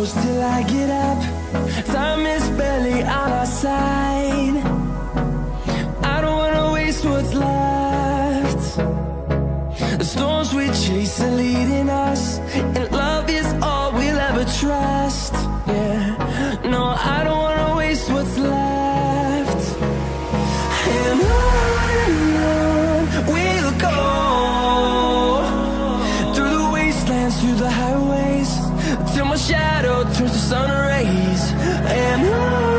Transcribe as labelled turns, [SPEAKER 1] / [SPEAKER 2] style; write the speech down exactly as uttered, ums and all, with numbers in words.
[SPEAKER 1] close till I get up. Time is barely on our side. I don't wanna waste what's left. The storms we chase are leading us, and love is all we'll ever trust. Yeah, no, I don't wanna waste what's left. And on and on we'll go, through the wastelands, through the highways, till my shadow turns to sun rays. And on